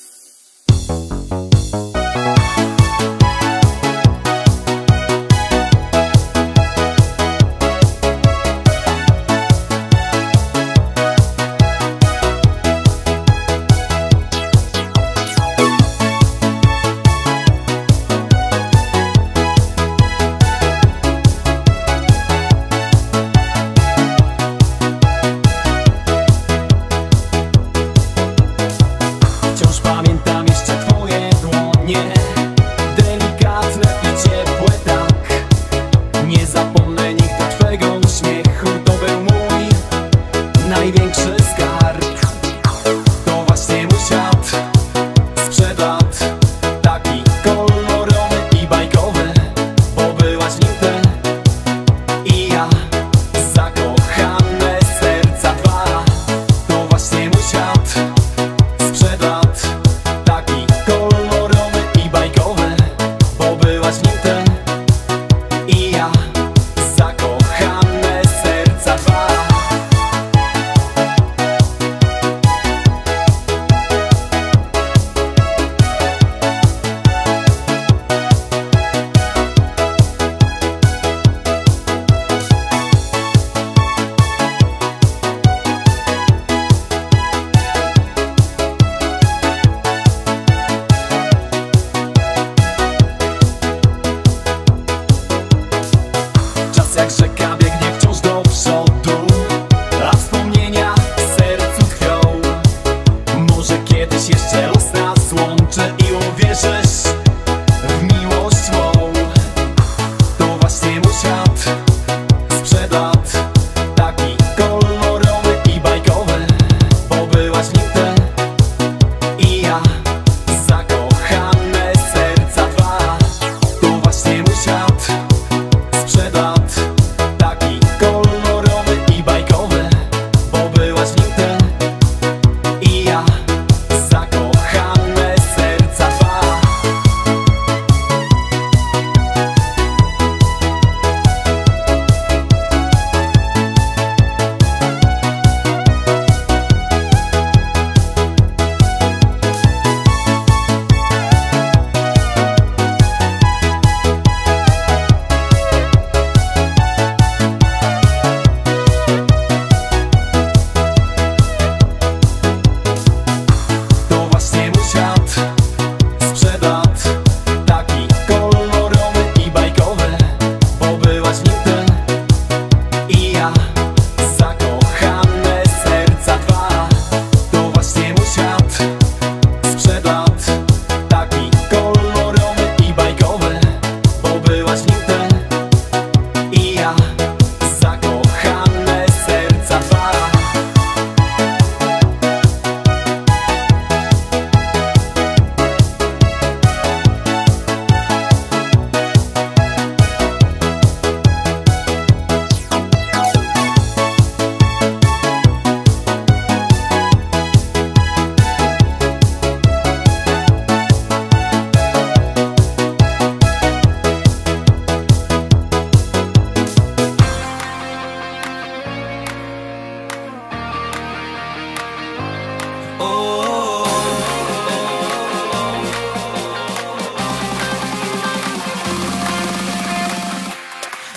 Wciąż pamiętam jeszcze twoje dłonie, delikatne i ciepłe tak. Nie zapomnę nigdy twego uśmiechu. To był mój największy skarb. To właśnie mój świat sprzed lat. Taki kolorowy i bajkowy, bo byłaś nim ty i ja. Zakochane serca dwa. To właśnie mój świat sprzed lat. Taki kolorowy i bajkowy, bo byłaś nim ty i ja. Zakochane serca dwa.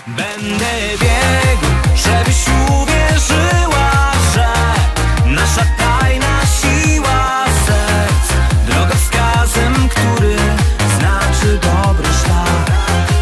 Będę biegł, żebyś uwierzyła, że nasza tajna siła serc drogowskazem, który znaczy dobry szlak.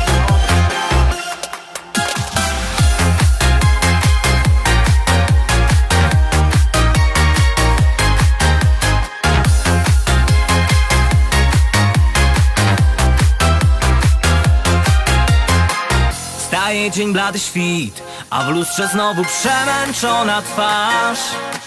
Staje dzień, blady świt, a w lustrze znowu przemęczona twarz.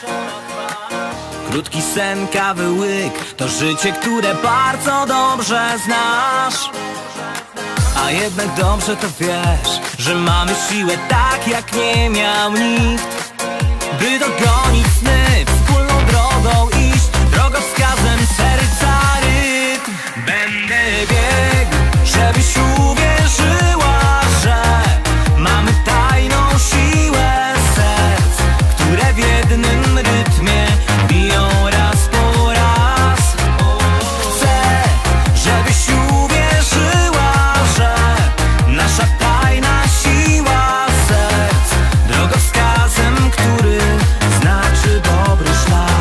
Krótki sen, kawy łyk, to życie, które bardzo dobrze znasz. A jednak dobrze to wiesz, że mamy siłę tak jak nie miał nikt, by dogonić sny, wspólną drogą iść, drogowskazem serca rytm. Będę biegł, żebyś uwierzyła, że mamy tajną siłę serc, które w jednym rytmie biją raz po raz. Chcę, żebyś uwierzyła, że nasza tajna siła serc drogowskazem, który znaczy dobry szlak.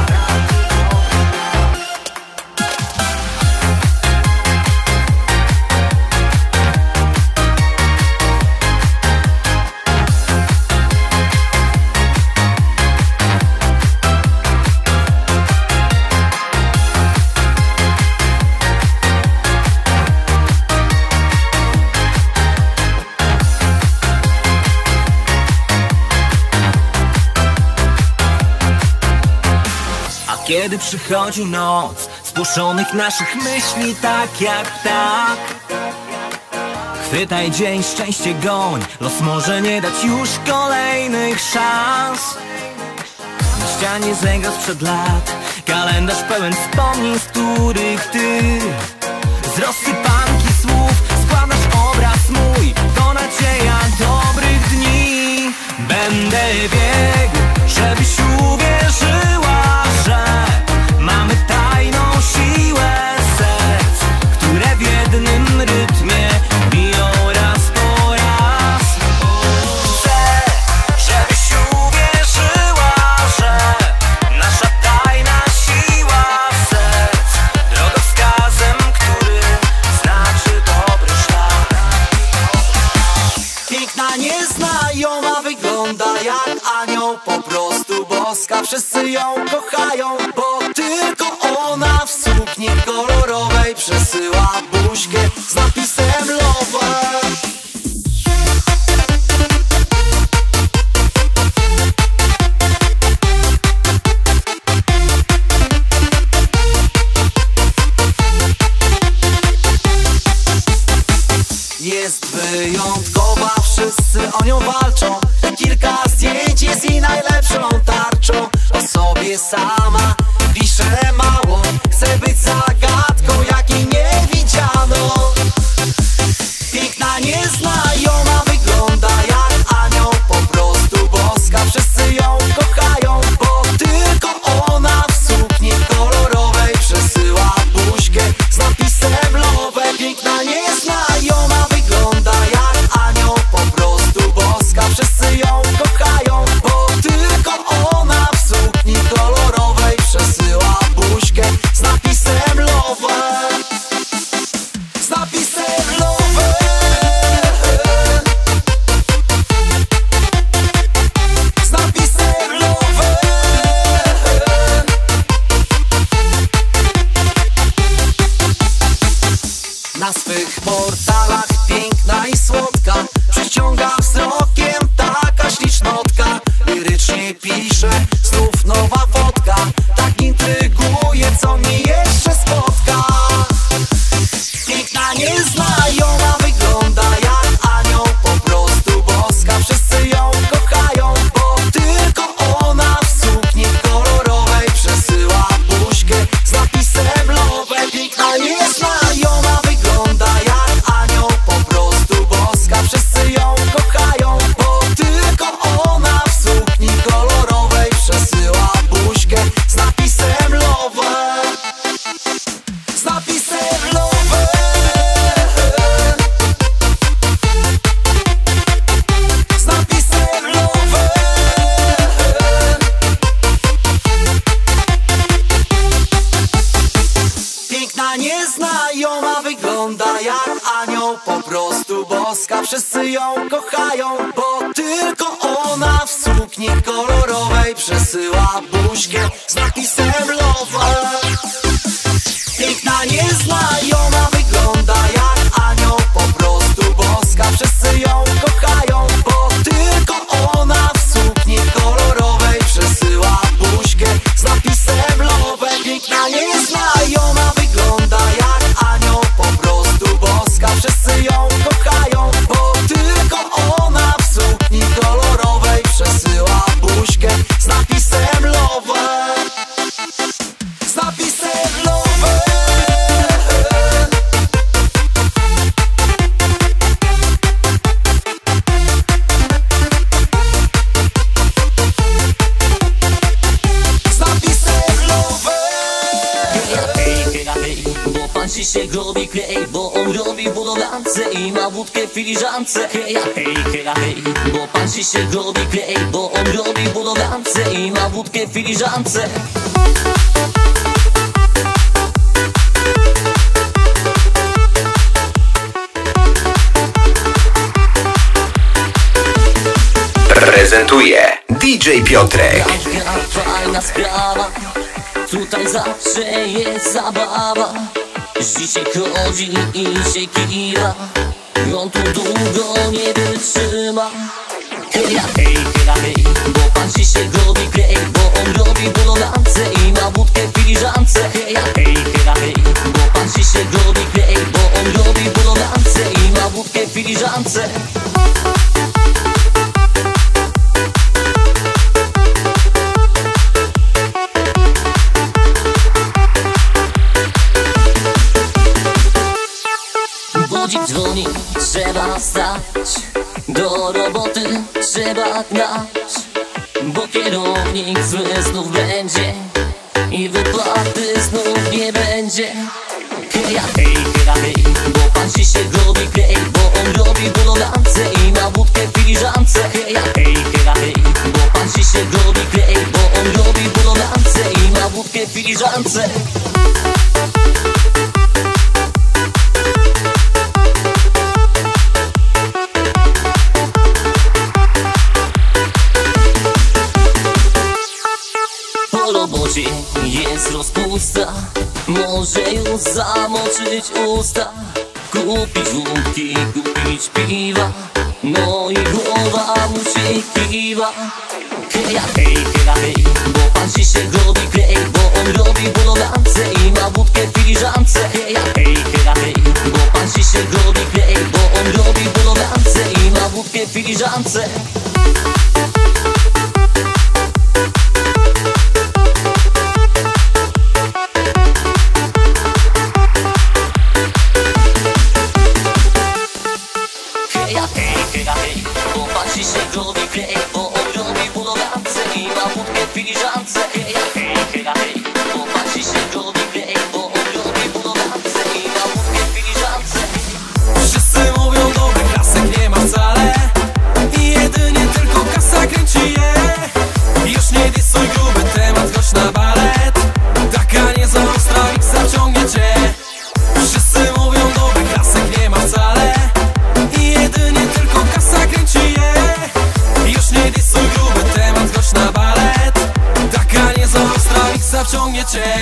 Kiedy przychodzi noc, spłoszonych naszych myśli tak jak ptak, chwytaj dzień, szczęście goń, los może nie dać już kolejnych szans. Na ścianie zegar sprzed lat, kalendarz pełen wspomnień, z których ty z rozsypanki słów składasz obraz mój, to nadzieja dobrych dni. Będę biegł, żebyś uwierzyła, że mamy tajną siłę serc, które w jednym rytmie biją raz po raz. Chcę, żebyś uwierzyła, że nasza tajna siła serc drogowskazem, który znaczy dobry szlak. Piękna nieznajoma wygląda jak anioł, po prostu boska. Wszyscy ją kochają, bo tylko ona w sukni kolorowej przesyła buźkę z napisem love. Jest wyjątkowa, wszyscy o nią walczą. Kilka zdjęć jest jej najlepszą tarczą. O sobie sama pisze mało, chce być zagadką, jakiej nie widziano. Piękna nieznajoma wygląda jak anioł, po prostu boska. Wszyscy ją kochają, bo tylko ona w sukni kolorowej przesyła buźkę z napisem love. Piękna nieznajoma wygląda jak anioł, po prostu boska. Wszyscy ją kochają, bo tylko ona w sukni kolorowej kochają, bo tylko ona w sukni kolorowej przesyła buźkę z napisem love. Piękna nieznajoma wygląda jak anioł, po prostu boska. Wszyscy ją kochają, bo tylko ona w sukni kolorowej przesyła buźkę z napisem love. Piękna nieznajoma wygląda jak anioł, po prostu boska. Wszyscy ją kochają, bo tylko ona w sukni kolorowej przesyła buźkę z napisem love. Z napisem love. Panci się robi klej, bo on robi budowlance i ma wódkę w filiżance. Heja, hej, heja, hej, bo panci się robi klej, bo on robi budowlance i ma wódkę w filiżance. Prezentuje D J Piotrek. Fajna sprawa, tutaj zawsze jest zabawa. Dzisiaj chodzi i się kiwa, on tu długo nie wytrzyma. Heja, hej, heja, hej, bo pan ci się robi klej, bo on robi budowlance i ma wódkę w filiżance. Heja, hej, heja, hej, bo pan ci się robi klej, bo on robi budowlance i ma wódkę w filiżance. Budzik dzwoni, trzeba stać, do roboty trzeba gnać, bo kierownik zły znów będzie i wypłaty znów nie będzie. Heja, hej, heja, hej, bo pan ci się robi klej, bo on robi budowlance i ma wódkę w filiżance. Heja, hej, heja, hej, bo pan ci się robi klej, bo on robi budowlance i ma wódkę w filiżance. Po robocie jest rozpusta, może już zamoczyć usta, kupić wódki, kupić piwa, no i głowa mu się kiwa. Heja, hej, heja, hej, bo pan ci się robi klej, bo on robi budowlance i ma wódkę w filiżance. Heja, hej, heja, hej, bo pan ci się robi klej, bo on robi budowlance i ma wódkę w filiżance. Heja, hej, heja, hej, bo pan ci się robi klej, bo on robi budowlance i ma wódkę w filiżance. Heja, hej, heja, hej, bo pan ci się robi klej, bo on robi budowlance i ma wódkę w filiżance. Wszyscy mówią, dobry klasek nie ma wcale i jedynie tylko kasa kręci je. Już nie disuj, gruby temat, chodź na balet. Taka niezła ostra miksa wciągnie cię. Wszyscy mówią, dobry klasek nie ma wcale i jedynie tylko kasa kręci je. Już nie disuj, gruby temat, chodź na balet. Taka niezła ostra miksa wciągnie cię.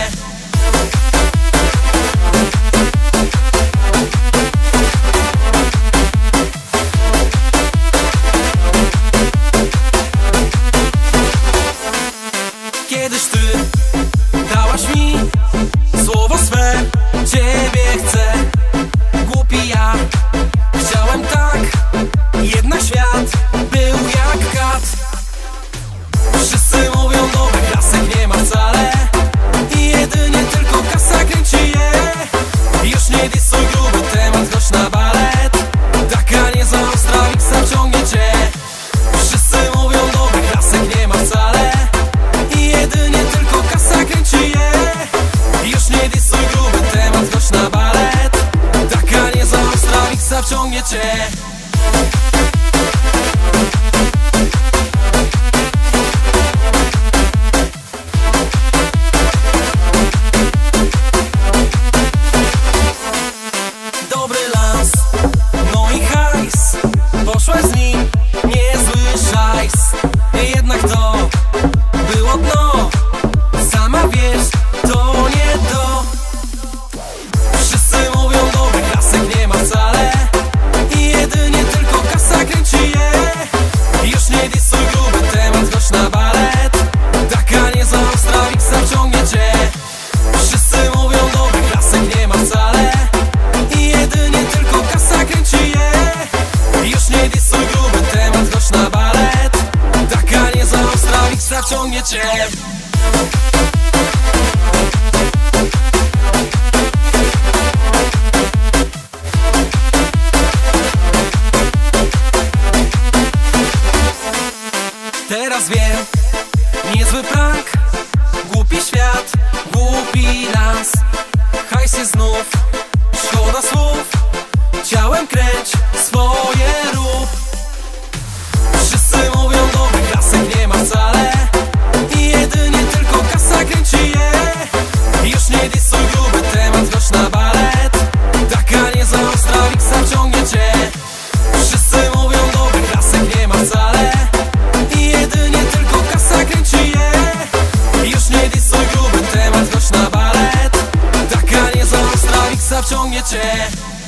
Kiedyś ty dałaś mi słowo swe, ciebie chcę. Głupi ja, chciałem tak, jednak świat był jak kat. Wszyscy mówią, dobry klasek nie ma wcale i jedynie tylko kasa kręci je. Już nie disuj, gruby temat, chodź na balet. Taka niezła ostra miksa wciągnie cię. Wszyscy mówią, dobry klasek nie ma wcale i jedynie tylko kasa kręci je. Już nie disuj, gruby temat, chodź na balet. Taka niezła ostra miksa wciągnie cię. wciągnie cię. Teraz wiem, niezły prank, głupi świat, głupi nas. Hajsy znów, szkoda słów, ciałem kręć, swoje rób. Wszyscy mówią, dobry klasek nie ma wcale i jedynie tylko kasa kręci je. Już nie disuj, gruby temat, chodź na balet. Taka niezła ostra miksa wciągnie cię. Wszyscy mówią, dobry klasek nie ma wcale i jedynie tylko kasa kręci je. Już nie disuj, gruby temat, chodź na balet. Taka niezła ostra miksa wciągnie cię.